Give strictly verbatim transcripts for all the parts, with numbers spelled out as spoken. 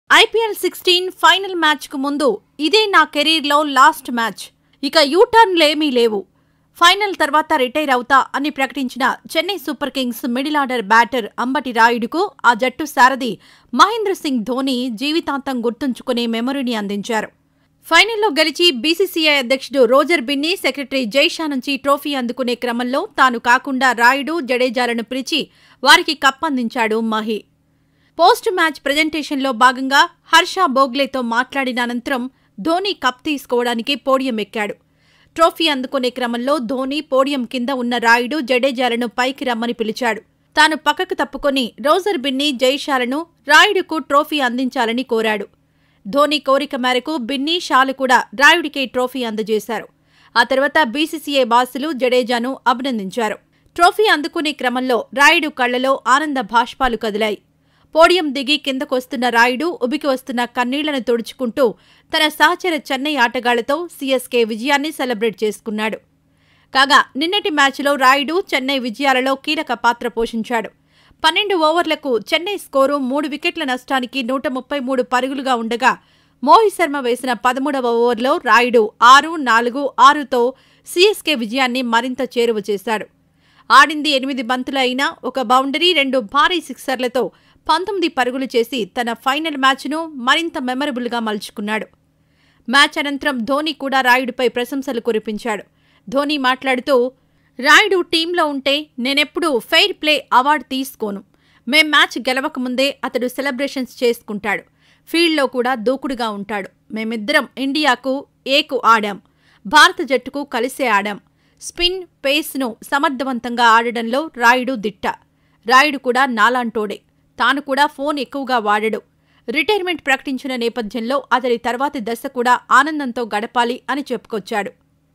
IPL sixteen final మ్యాచ్కు ముందు ఇదే నా కెరీర్లో లాస్ట్ మ్యాచ్, ఇక యూటర్న్లేమీ లేవు, ఫైనల్ తర్వాత రిటైర్ అవుతా అని ప్రకటించిన Chennai super kings middle order batter Ambati రాయుడుకు ఆ జట్టు సారథి మహేంద్ర సింగ్ ధోని జీవితాంతం గుర్తుంచుకునే మెమరీని అందించారు. ఫైనల్లో గెలిచి బీసీసీఐ అధ్యక్షుడు రోజర్ బిన్నీ, సెక్రటరీ జైషా నుంచి ట్రోఫీ అందుకునే క్రమంలో తాను కాకుండా రాయుడు, జడేజాలను పిలిచి వారికి కప్పందించాడు మహి. పోస్ట్ మ్యాచ్ ప్రెజెంటేషన్లో భాగంగా హర్ష బోగ్లేతో మాట్లాడిన అనంతరం ధోని కప్ తీసుకోవడానికి పోడియం ఎక్కాడు. ట్రోఫీ అందుకునే క్రమంలో ధోని పోడియం కింద ఉన్న రాయుడు, జడేజాలను పైకి రమ్మని పిలిచాడు. తాను పక్కకు తప్పుకొని రోజర్ బిన్నీ, జైషాలను రాయుడుకు ట్రోఫీ అందించాలని కోరాడు. ధోని కోరిక మేరకు బిన్నీ, షాలు కూడా రాయుడికి ట్రోఫీ అందజేశారు. ఆ తర్వాత బీసీసీఐ బాసులు జడేజాను అభినందించారు. ట్రోఫీ అందుకునే క్రమంలో రాయుడు కళ్లలో ఆనంద భాష్పాలు కదిలాయి. పోడియం దిగి కిందకొస్తున్న రాయుడు ఉబికి వస్తున్న కన్నీళ్లను తుడుచుకుంటూ తన సహచర చెన్నై ఆటగాళ్లతో సీఎస్కే విజయాన్ని సెలబ్రేట్ చేసుకున్నాడు. కాగా నిన్నటి మ్యాచ్లో రాయుడు చెన్నై విజయాలలో కీలక పాత్ర పోషించాడు. పన్నెండు ఓవర్లకు చెన్నై స్కోరు మూడు వికెట్ల నష్టానికి నూట ముప్పై మూడు పరుగులుగా ఉండగా మోహిత్ శర్మ వేసిన పదమూడవ ఓవర్లో రాయుడు ఆరు నాలుగు ఆరుతో సీఎస్కే విజయాన్ని మరింత చేరువ చేశాడు. ఆడింది ఎనిమిది బంతులు అయినా ఒక బౌండరీ, రెండు భారీ సిక్సర్లతో పంతొమ్మిది పరుగులు చేసి తన ఫైనల్ మ్యాచ్ను మరింత మెమరబుల్గా మలుచుకున్నాడు. మ్యాచ్ అనంతరం ధోని కూడా రాయుడిపై ప్రశంసలు కురిపించాడు. ధోని మాట్లాడుతూ, రాయుడు టీంలో ఉంటే నేనెప్పుడూ ఫెయిర్ ప్లే అవార్డు తీసుకోను. మేం మ్యాచ్ గెలవకముందే అతడు సెలబ్రేషన్స్ చేసుకుంటాడు. ఫీల్డ్లో కూడా దూకుడుగా ఉంటాడు. మేమిద్దరం ఇండియాకు ఏకు ఆడాం. భారత జట్టుకు కలిసే ఆడాం. స్పిన్, పేస్ను సమర్థవంతంగా ఆడడంలో రాయుడు దిట్ట. రాయుడు కూడా నాలాంటోడే. తాను కూడా ఫోన్ ఎక్కువగా వాడడు. రిటైర్మెంట్ ప్రకటించిన నేపథ్యంలో అతడి తర్వాతి దశ కూడా ఆనందంతో గడపాలి అని చెప్పుకొచ్చాడు.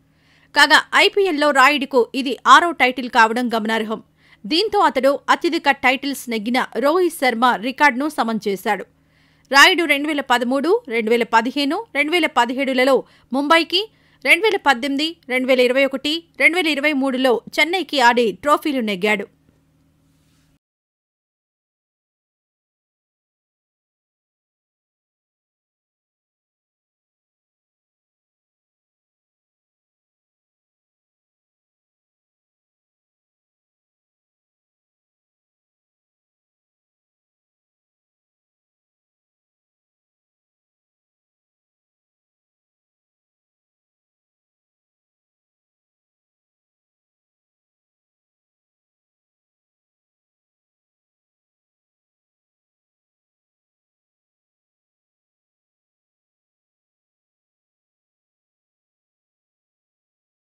కాగా ఐపీఎల్లో రాయుడుకు ఇది ఆరో టైటిల్ కావడం గమనార్హం. దీంతో అతడు అత్యధిక టైటిల్స్ నెగ్గిన రోహిత్ శర్మ రికార్డును సమం చేశాడు. రాయుడు రెండు వేల పదమూడు, రెండు వేల పదిహేను, రెండు వేల పదిహేడులలో ముంబైకి, రెండు వేల పద్దెనిమిది, రెండు వేల ఇరవై ఒకటి, రెండు వేల ఇరవై మూడులో చెన్నైకి ఆడి ట్రోఫీలు నెగ్గాడు.